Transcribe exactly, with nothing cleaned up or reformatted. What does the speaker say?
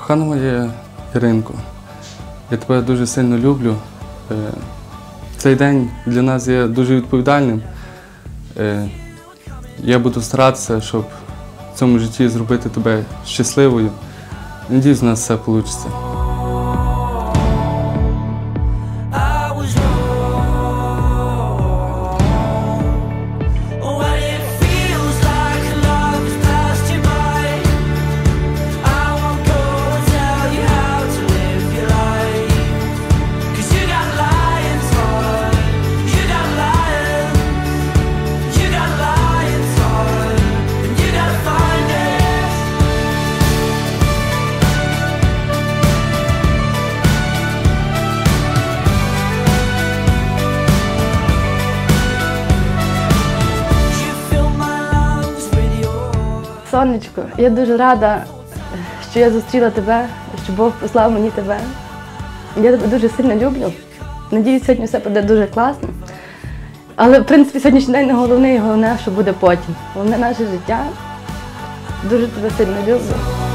Кохана моя Іринко, я тебе дуже сильно люблю. Цей день для нас є дуже відповідальним. Я буду старатися, щоб в цьому житті зробити тебе щасливою. Надіюсь, у нас все вийде. Сонечко, я дуже рада, що я зустріла тебе, що Бог послав мені тебе. Я тебе дуже сильно люблю. Надіюсь, сьогодні все буде дуже класно. Але, в принципі, сьогоднішній день не головне, і головне, що буде потім. Головне наше життя. Дуже тебе сильно люблю.